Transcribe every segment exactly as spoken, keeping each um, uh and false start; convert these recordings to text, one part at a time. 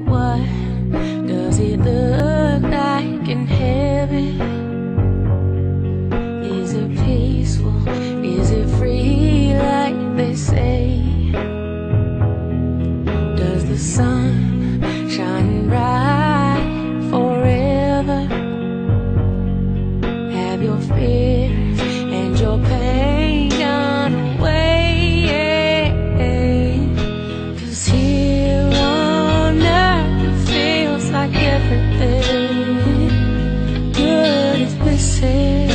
What does it look like in heaven? Is it peaceful? Is it free like they say? Does the sun shine bright forever? Have your fears and your pain gone away? 'Cause here on earth it feels like everything good is missing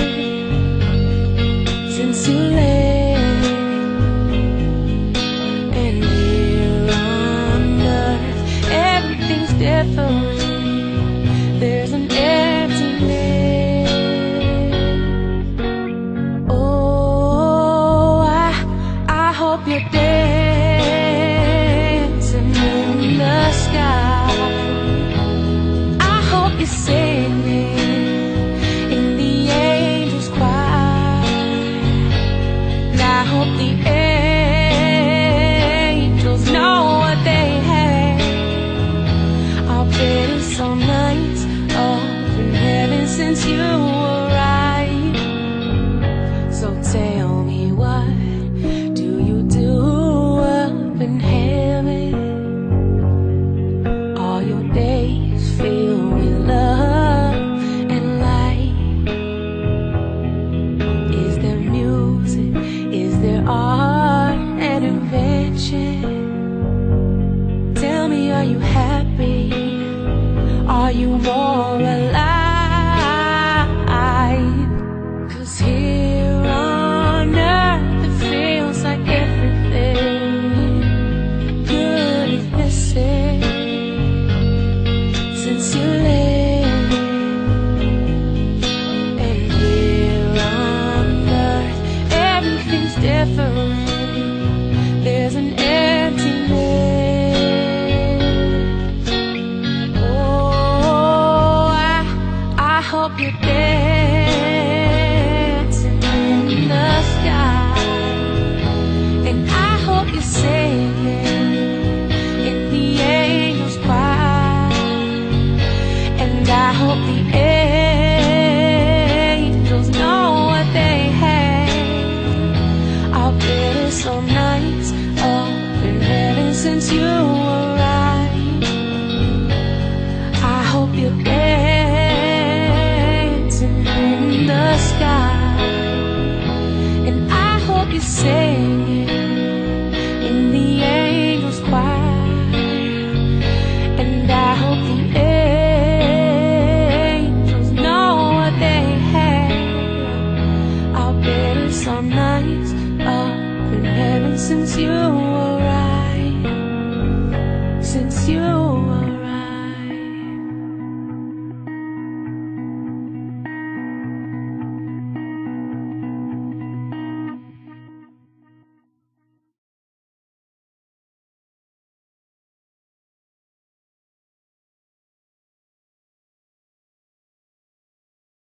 since you left. And here on earth everything's different. There's an emptiness. Oh, I, I hope you're dancing in the sky. I hope you're singing in the angels' choir. And I hope the angels know what they have. I'll bet it's so nice up in heaven since you arrived. So tell me, what do you do up in heaven? All your days filled with love and light. Is there music? Is there art and invention? Tell me, are you happy? Are you more alive? 'Cause here on earth it feels like everything good is missing since you left. And here on earth everything's different. There's an emptiness. Oh, I, I hope you're dancing in the sky. And I hope you're singing in the angels' choir. And I hope the angels know what they have. I'll bet it's so nice up in heaven since you arrived. I hope you're dancing in the sky. And I hope you're singing in the angels' choir. And I hope the angels know what they have. I'll bet it's so nice up in heaven since you arrived. Since you arrived.